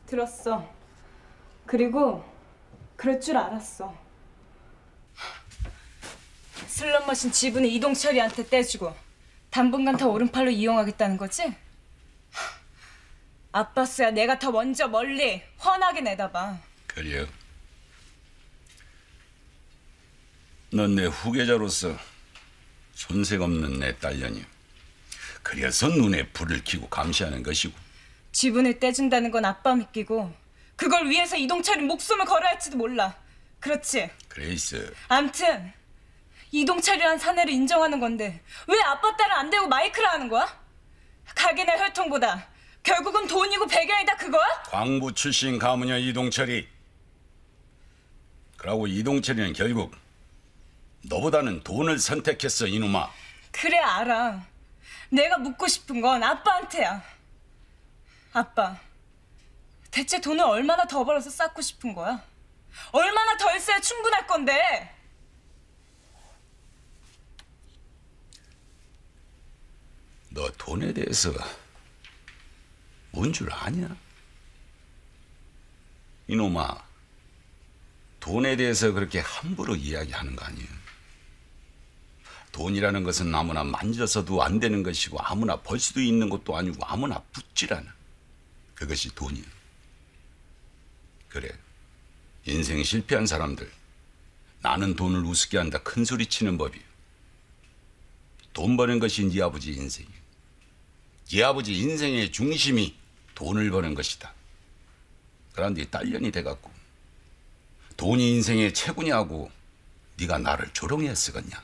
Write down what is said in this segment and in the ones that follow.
들었어. 그리고 그럴 줄 알았어. 슬롯머신 지분을 이동철이한테 떼주고 당분간 더 오른팔로 이용하겠다는 거지? 아빠스야 내가 더 먼저 멀리 훤하게 내다봐. 그래요. 넌 내 후계자로서 손색 없는 내 딸년이. 그래서 눈에 불을 켜고 감시하는 것이고. 지분을 떼준다는 건 아빠 믿기고 그걸 위해서 이동철이 목숨을 걸어야 할지도 몰라. 그렇지? 그레이스. 암튼 이동철이란 사내를 인정하는 건데 왜 아빠 딸은 안 되고 마이크를 하는 거야? 가게나 혈통보다 결국은 돈이고 배경이다 그거야? 광부 출신 가문이야 이동철이. 그러고 이동철이는 결국 너보다는 돈을 선택했어 이놈아. 그래 알아. 내가 묻고 싶은 건 아빠한테야. 아빠, 대체 돈을 얼마나 더 벌어서 쌓고 싶은 거야? 얼마나 더 있어야 충분할 건데? 너 돈에 대해서 뭔 줄 아냐? 이놈아, 돈에 대해서 그렇게 함부로 이야기하는 거 아니야. 돈이라는 것은 아무나 만져서도 안 되는 것이고 아무나 벌 수도 있는 것도 아니고 아무나 붙질 않아. 그것이 돈이야. 그래, 인생 실패한 사람들 나는 돈을 우습게 한다 큰 소리 치는 법이야. 돈 버는 것이 네 아버지 인생이야. 네 아버지 인생의 중심이 돈을 버는 것이다. 그런데 딸년이 돼갖고 돈이 인생의 최고냐고 네가 나를 조롱해 쓰겠냐.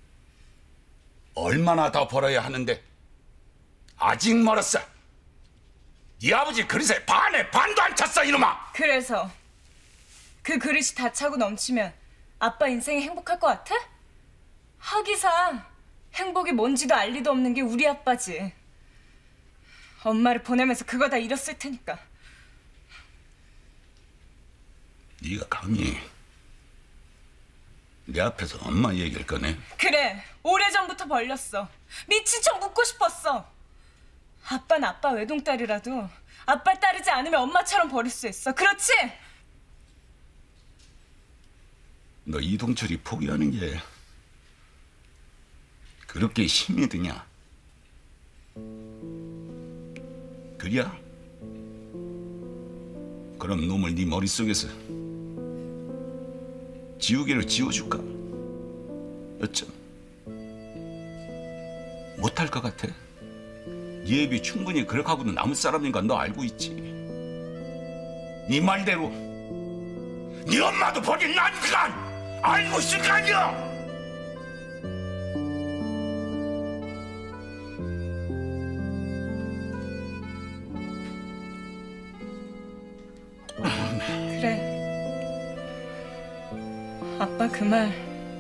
얼마나 더 벌어야 하는데 아직 멀었어. 네 아버지 그릇에 반에 반도 안 찼어 이놈아. 그래서 그 그릇이 다 차고 넘치면 아빠 인생이 행복할 것 같아? 하기사 행복이 뭔지도 알 리도 없는 게 우리 아빠지. 엄마를 보내면서 그거 다 잃었을 테니까. 네가 감히 내 앞에서 엄마 얘기를 꺼내? 그래, 오래전부터 벌렸어. 미친 척 묻고 싶었어. 아빠는 아빠 외동딸이라도 아빠 따르지 않으면 엄마처럼 버릴 수 있어. 그렇지? 너 이동철이 포기하는 게 그렇게 힘이 드냐? 그래야? 그럼 놈을 네 머릿속에서 지우개를 지워줄까? 어쩜 못할 것 같아? 네 애비 충분히 그렇게 하고도 남을 사람인 건 너 알고 있지. 네 말대로 네 엄마도 버린 난간 알고 있을 거 아니야. 그래. 아빠 그 말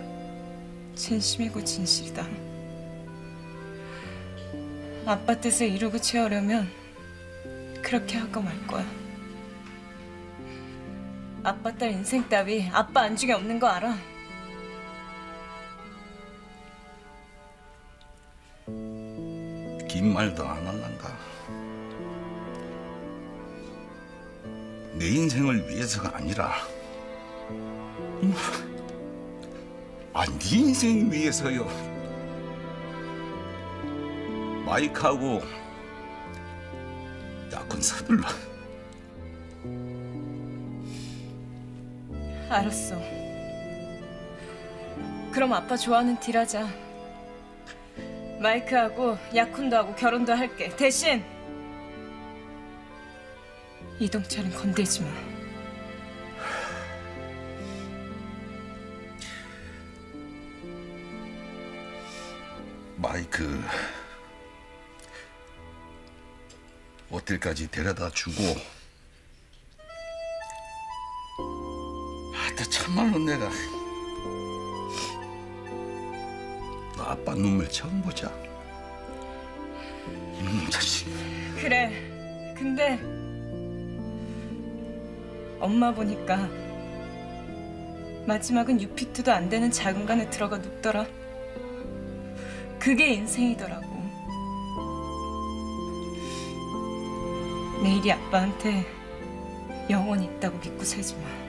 진심이고 진실이다. 아빠 뜻을 이루고 채우려면 그렇게 하고 말 거야. 아빠 딸 인생 따위 아빠 안중에 없는 거 알아? 긴 말도 안 할란다. 내 인생을 위해서가 아니라 네 인생 위해서요. 마이크하고 약혼 서둘러. 알았어. 그럼 아빠 좋아하는 딜 하자. 마이크하고 약혼도 하고 결혼도 할게. 대신 이동철은 건들지 마. 마이크 호텔까지 데려다 주고. 참말로 내가 너 아빠 눈물 처음 보자. 이놈 자식. 그래. 근데 엄마 보니까 마지막은 유피트도 안 되는 작은 간에 들어가 눕더라. 그게 인생이더라고. 내일이 아빠한테 영원히 있다고 믿고 살지 마.